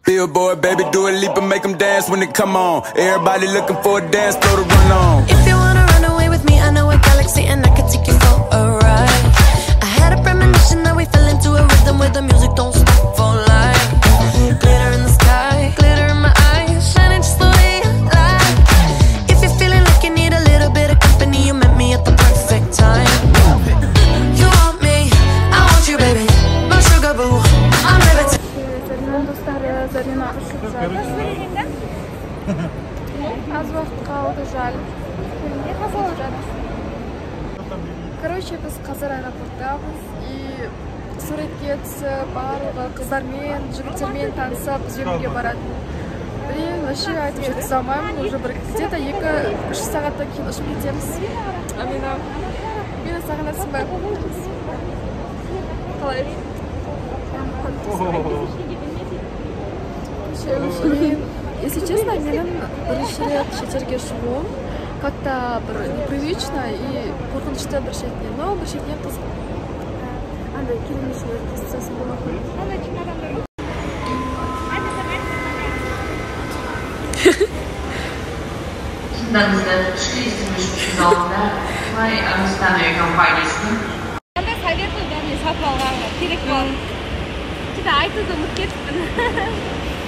Billboard, baby, do a leap and make them dance when they come on. Everybody looking for a dance floor to run on. If you wanna run away with me, I know a galaxy and I can take you for a ride. I had a premonition that we fell into a rhythm where the music don't stop for life. Glitter in the sky, glitter in my eyes, shining just the way I like. If you're feeling like you need a little bit of company, you met me at the perfect time. You want me, I want you, baby, my sugar boo, I'm levitating. Аз уақыт қалды жаль. Короче, біз қазір аэропорттамыз и суретке түсіп, барлығы қыздармен, жігіттермен танысып, жерге барады. Блин, вообще айтып жете алмаймын, уже где-то 2-3 сағаттан кейін ұшып кетеміз. Амина, мені сағынасың ба? Қалай? Если честно, менің бірінші рет шетелге шығуым как-то непривычно и қорқынышты бір шетінен, но бір шетінен қызық. Андай керемешілер қызықсасын болмақпын. Қандай совет қойды, мен сатып алғанға керек болды. Кеті айтуды ұмытып кетіппін.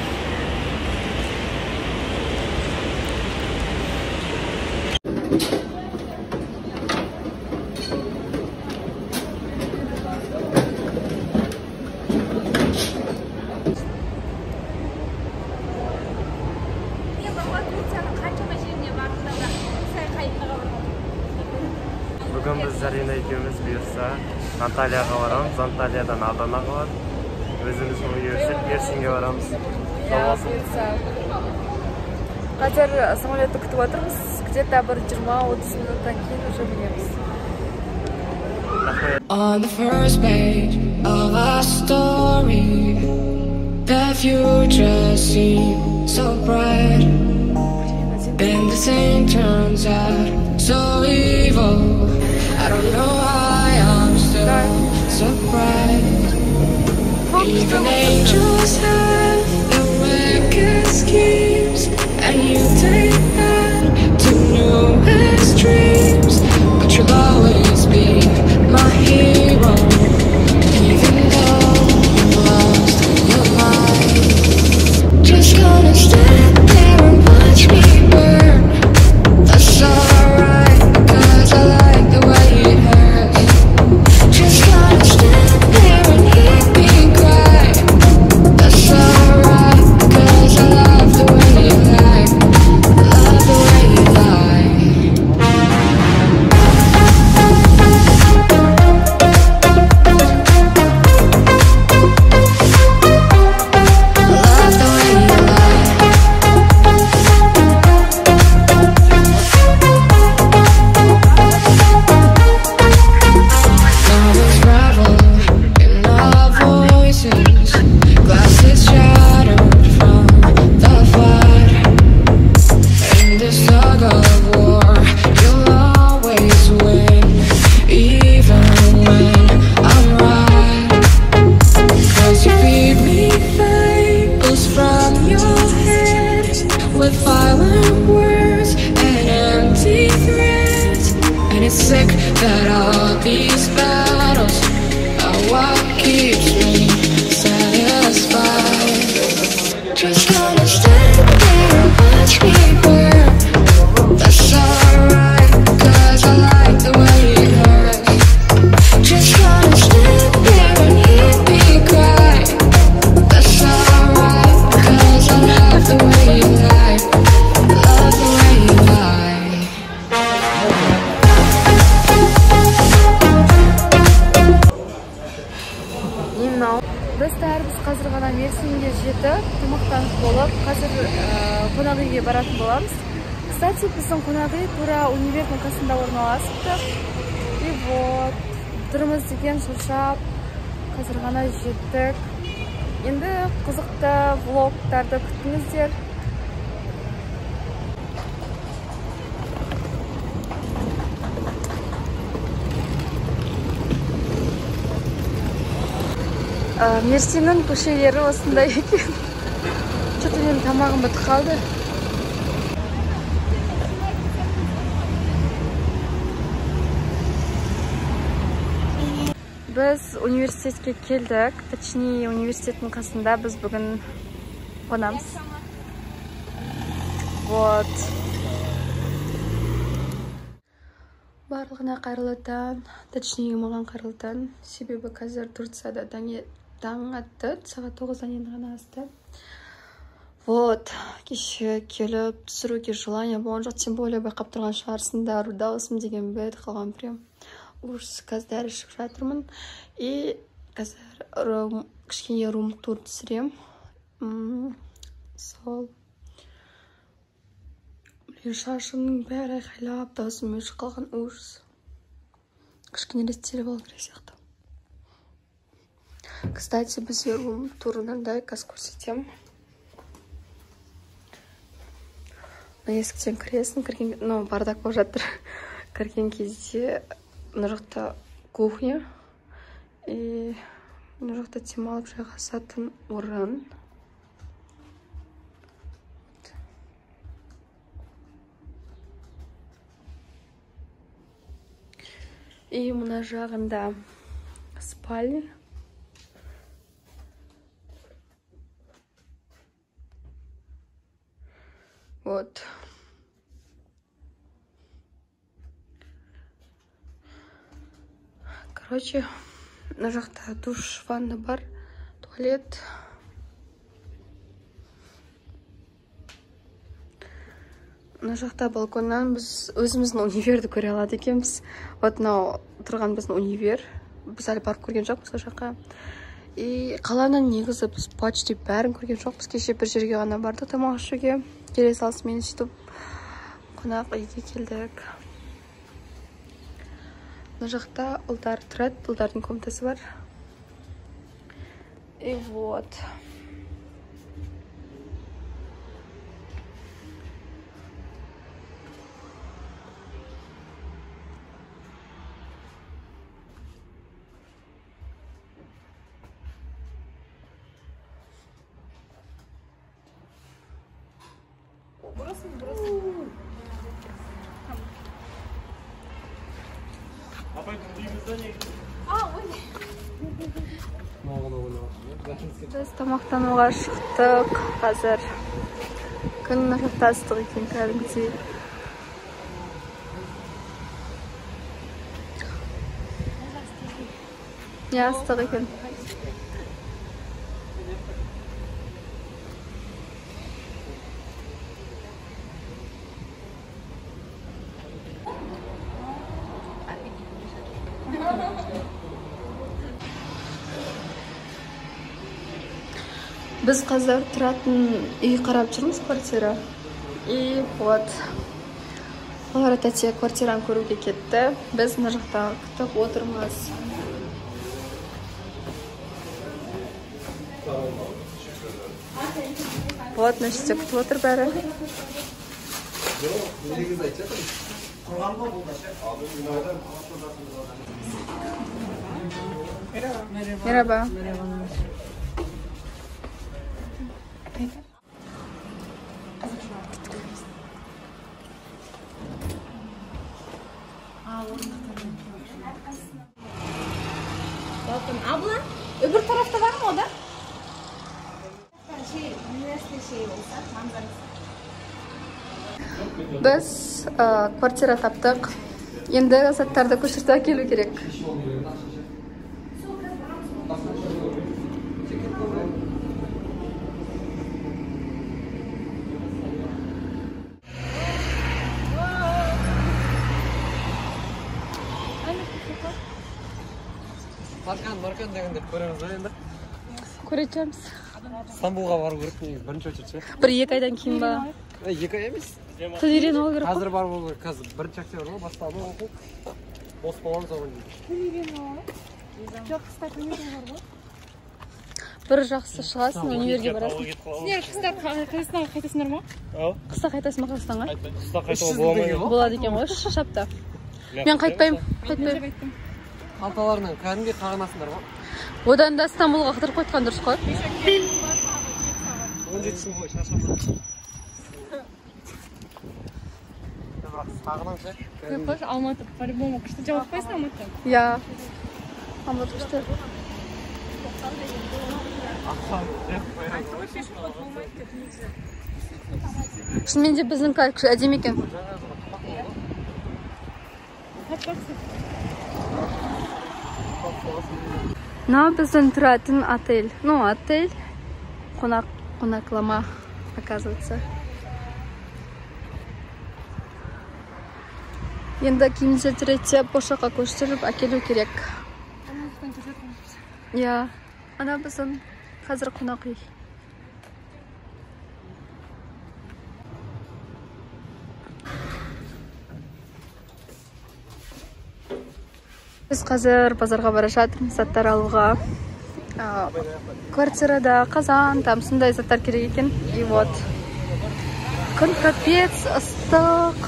Бүгін біз Зарина екеуміз бұйырса Анталияға барамыз, Анталиядан Аданаға барып, өзіміздің университет Мерсинге барамыз. Қазір самолетті күтіп отырмыз, где-то бір 20-30 минуттан кейін уже мінеміз. On the first page of our story, the future seemed so bright. Then the thing turns out so evil. I don't know why I'm still surprised. Even angels have their wicked schemes, and you take that to new extremes. But you'll always be my hero, even though you lost your mind. Just gonna stand there and watch me burn. That's alright, because I like the way it hurts. Just gonna stand there and hear me cry. That's alright, because I love the way you lie. Love the way you lie. Love the way you lie. Lovers revel in our voices. Glasses shattered from the fight. In this tug of war, you'll always win, even when I'm right. 'Cause you feed me fables from your head, with violent words and empty threats. And it's sick that all these battles are what keeps me satisfied. Just gonna stand there and watch me burn. That's alright, 'cause I like the way it hurts. Just gonna stand there and hear me cry. That's alright, 'cause I love the way you lie. Love the way you lie. Достар, біз қазір ғана Мерсинге жетіп, тамақтанып болып, қазір қонақ үйге баратын боламыз. Кстати, біздің қонақ үй тура универдің қасында орналасыпты. И вот, тұрмыз деген шаршап, қазір ғана жеттік. Енді қызықты влогтарды күтіңіздер. Мерсиннің көшелері осындай екен. Tamağım bit kaldı. Biz üniversiteye keldik. Точнее, университеттің қасында biz bugün қонамыз. Вот. Барлығына қайырлы таң. Точнее, маған қайырлы таң. Себебі қазір Турцияда таң атты. Сағат 9-дан енді ғана асты. Вот. Кеше келіп түсіруге желание болған жоқ. Тем более байқап тұрған шығарсыңдар. Дауысым деген бет қалған прям. Ужас, қазір дәрі ішіп жатырмын. И қазір кішкене рум-тур түсірем. Сол. Шашымның бәрі айқайлап, даусым өшіп қалған. Ужас. Кішкене реттеліп алу керек сияқты. Кстати, біз рум-турынан да қазір көрсетем. Есіктен кіресің, бардак болып жатыр. Кірген кезде мына жақта кухня и мына жақта демалып жайғасатын орын. И мына жағында спальня. Вот. Короче, мына жақта душ, ванна бар, туалет. Мына жақта балконнан біз өзіміздің универді көре алады екенбіз. Вот мынау тұрған біздің универ. Біз әлі барып көрген жоқпыз ол жаққа. И қаланың негізі біз почти бәрін көрген жоқпыз. Кеше бір жерге ғана бардық тамақ ішуге. Келе салысымен сөйтіп қонақ үйге келдік. Мына жақта ұлдар тұрады, ұлдардың комнатасы бар. И вот. Біз тамақтануға шықтық. Қазір күн жақта ыстық екен кәдімгідей. Не ыстық екен. Біз қазір тұратын үй қарап жүрміз, квартира. И вот. Олар тәте квартираны көруге кетті. Біз мына жақта күтіп отырмыз. Вот, мына жерде күтіп отыр бәрі. Merhaba. Bakın abla, öbür tarafta var mı o da? Üniversite olsa manzarası. Biz kvartira taptık. Endi zаттарды көшіртіп әкелу керек. Маркан дегенде көреміз ба енді? Көретеміз. Стамбулға бару керек негізі бірінші очередь ше. Бір 2 айдан кейін ба? 2 ай емес. Тіл үйреніп алу керек қой. Қазір бар болу керек. Қазір 1-ші октябрь ғой, басталды оқу. Бос боламыз оған дейін. Тіл үйреніп алу? Жоқ, қыста универ бар ғой. Бір жақсы шығасың, универге барасың. Сендер қыста Қазақстанға қайтасыңдар ма? Қыста қайтасың ба Қазақстанға? Қыста қайтуға болмайды. Болады екен ғой, шапта. Мен қайтпаймын. Қалталарынан кәдімгі қағынасыңдар ғой. Одан да Стамбулға қыдырып қайтқан дұрыс қой. 17 Қош, Алматы по-любому күшті жауап қойсын Алматы. Я. Алматы күшті. Шынымен де біздің кайф әдемі екен. Мынау біздің тұратын отель. Ну, отель. Қонаклама, оказывается. Енді киімді тіреттеп, бошаққа көшіріп әкелу керек. Я. Ана біздің қазір қонақ үй. Біз қазір базарға бара жатырмыз заттар алуға. Квартирада қазан, там сондай заттар керек екен. И вот. Күн капец, ыстық.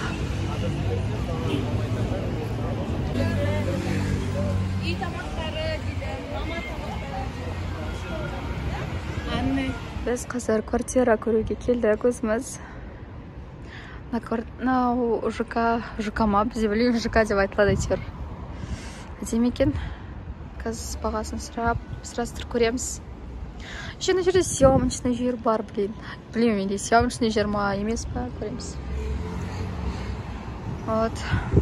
Үй тамақтары дейді, мама тамақтары. Біз қазір квартира көруге келдік өзіміз. Мынау ЖК ма, бізде білеймін ЖК деп айтылады әйтеуір. Әдемі екен. Қазір бағасын сұрастырып көреміз. Еще на жерде съемочный жер бар, блин. Блин, менде съемочный жер ма емес па, көреміз. Вот.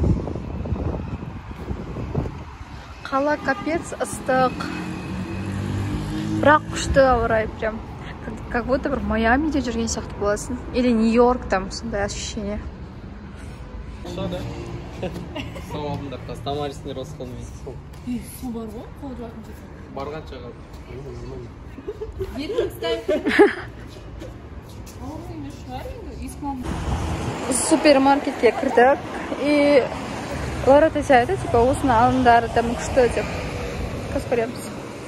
Қала капец ыстық. Бірақ күшті ауа райы прям. Как будто бір Майамиде жүрген сияқты боласың. Или Нью-Йорк, там сондай ощущение. Сау алдыңдар, Тамарисіне Росқол мен сол. Су бар ғой, қолды уақытын жетсін. Барғанша қалды. Берін ұстайын. Супермаркетке кірдік. И Лора айтады, типа, осыны алыңдар, там күшті деп. Қазір көреміз.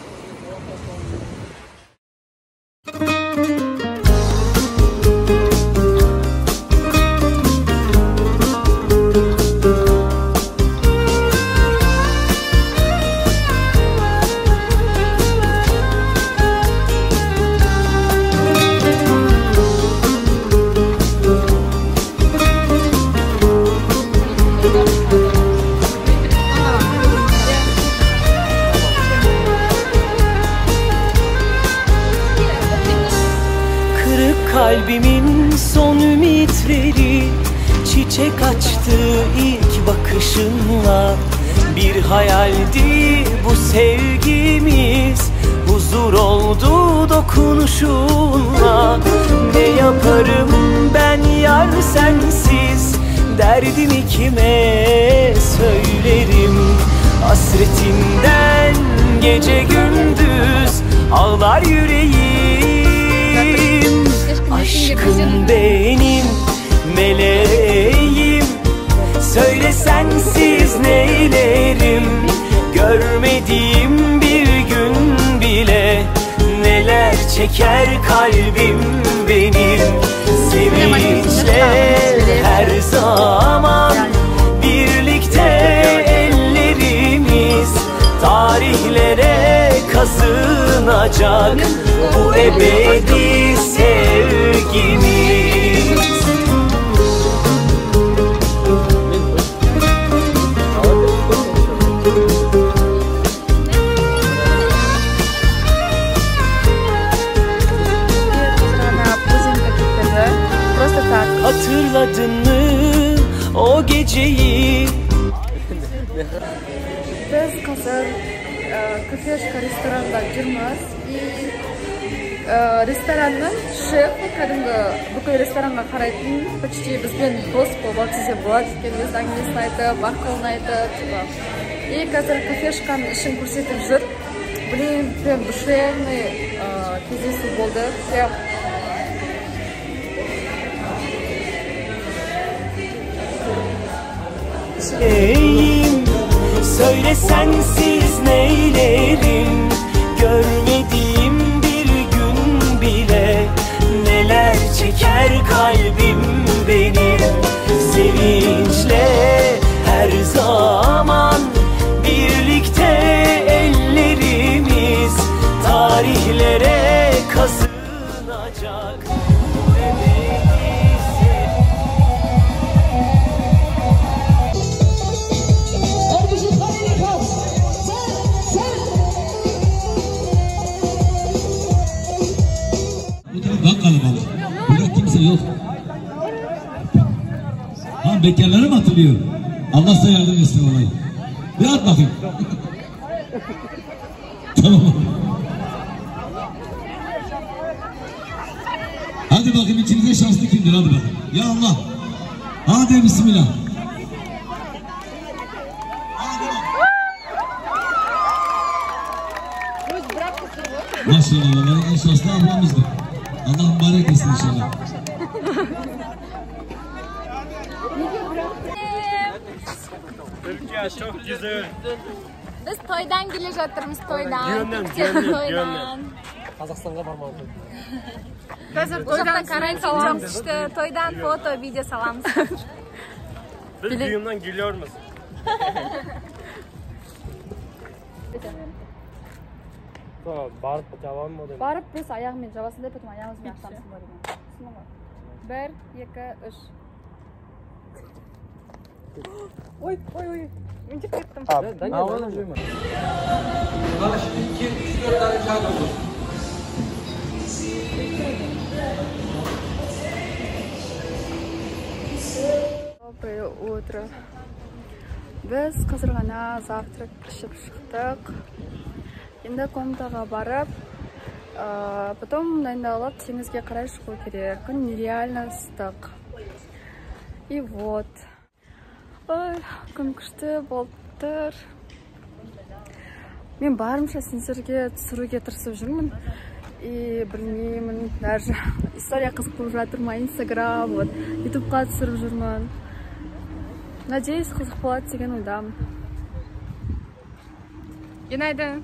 Kalbimin son ümitleri çiçek açtı ilk bakışınla. Bir hayaldi bu sevgimiz, huzur oldu dokunuşunla. Ne yaparım ben yar sensiz, derdimi kime söylerim? Hasretinden gece gündüz ağlar yüreğim. Aşkım benim meleğim, söyle sensiz neylerim? Görmediğim bir gün bile neler çeker kalbim benim. Sevinçle her zaman birlikte ellerimiz tarihlere kazınacak bu ebedi sevgimiz. Hatırladın mı o geceyi? Biz қазір кафешка ресторанда жүрміз. Ресторанның шефі кәдімгі бүкіл ресторанға қарайтын, почти бізбен дос болып десе болады екен, өз әңгімесін айтып, арқылын айтып. И қазір кафешканың ішін көрсетіп жүр. Блин, прям душевный кездесу болды. Söyle sensiz neylerim? Görmediğim bir gün bile neler çeker kalbim benim. Sevinçle her zaman birlikte ellerimiz tarihlere kazınacak bak kalabalık. Burada kimse yok. Ha bekarları mı hatırlıyor? Allah size yardım etsin olayı. Bir at bakayım. Tamam. Hadi bakayım içinizde şanslı kimdir hadi bakayım. Ya Allah. Hadi bismillah. Maşallah vallahi en şanslı ablamızdır. Allah mübarek etsin inşallah. Türkiye çok güzel. Biz toydan келе жатырмыз, toydan. Yönden. Қазақстанға бармау. Қазір Тоydan карантин жоқ күшті, toydan foto, видео саламыз. Biz düğünden gülüyor musun? Барып жабамын ба деймін. барып біз аяғымен жабасың да потом аяғымызбен ашамыз ба деген. Түсіндің ғой? 1, 2, 3. Ой, ой, ой. Үнтіп кеттім. Ауаны жойма. Bana şimdi 2-3-4 tane çay doldur. Доброе утро. Біз қазір ғана завтрак ішіп шықтық. Енді комнатаға барып, потом дайындалып теңізге қарай шығу керек. Күн нереально ыстық. И вот. Ой, күн күшті болып тұр. Мен барымша сендерге түсіруге тырысып жүрмін. И білмеймін, даже история қызық болып жатыр ма, Инстаграм, вот, ютубқа түсіріп жүрмін. Надеюсь, қызық болады деген ойдамын. Günaydın.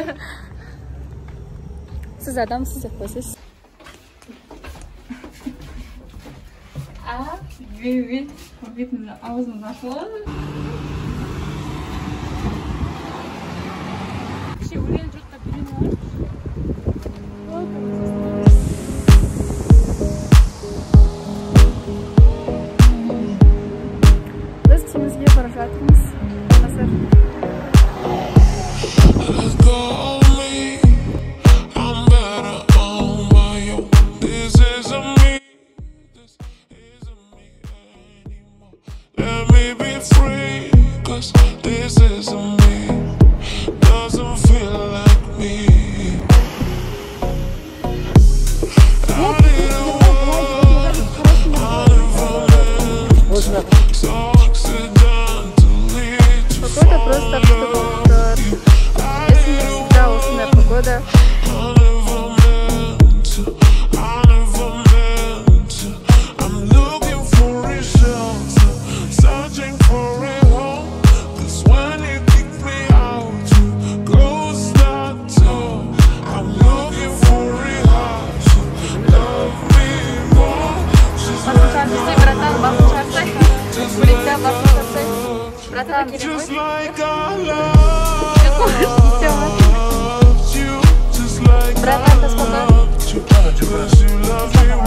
Siz adamsız yapıyorsunuz. Видно, ağzım нашла. Biz temizliğe para жатырмыз. Hazır. Погода просто супер. Если не всегда осенняя погода. Братан, just like I loved you, just like братан, I loved you, 'cause you love me